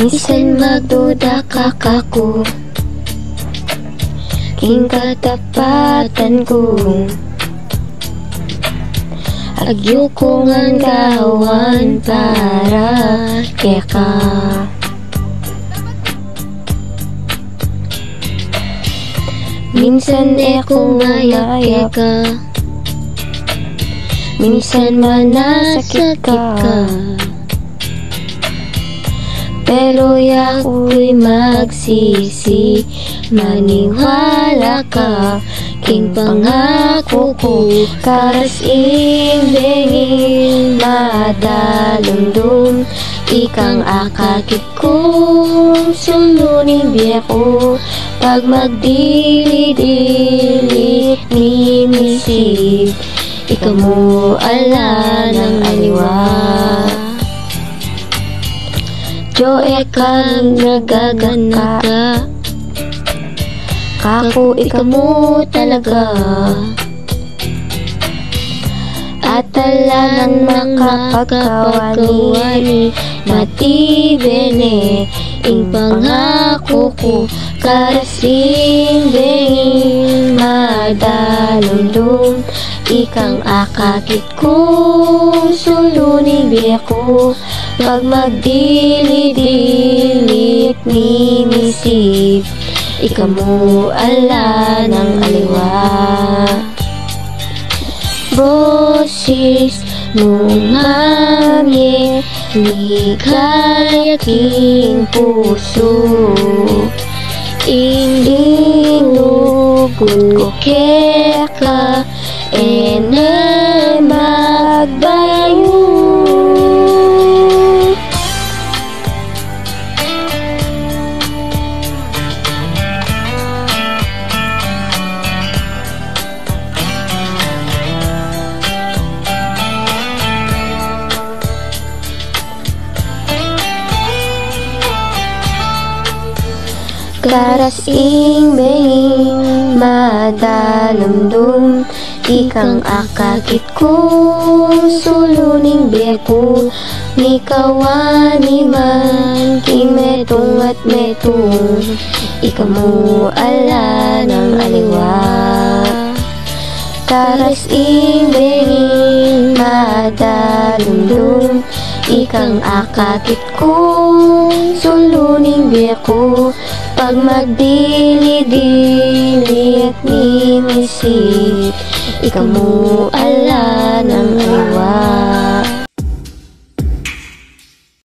Bisan magduda ka kako, king katapatan ko. Agyo ko ngan gawan para keka. Minsan ko ngayak keka, minsan manasakit ka. Pero yako'y magsisi, maniwala ka, king pangako ko. Karasing bengin madalundong, ikang akakit kong suluning biya ko. Pag magdili-dili nimisip, ikaw mo ala ng aliwa. Joe kang nagagana ka, kako ikaw mo talaga. At talagang makapagkawani, matibene ing pangako ko. Karasing bengin madalundong, ikang akakit kong suluning biya ko. Pag magdili-dilit ninisip, ikaw mo ala ng aliwa. Boses mong hamye, ligay aking puso. Inding lugod ko keka, ene magbayo. Karasing bengin madalumdum, ikang akakit kong suluning biya ko. Ni kawani man kimetong at metong, ikaw mo ala ng aliwa. Karasing bengin madalumdum, ikang akakit kong suluning biya ko. Pag magdili-dili at nimisip, ikaw mo ala ng aliwa.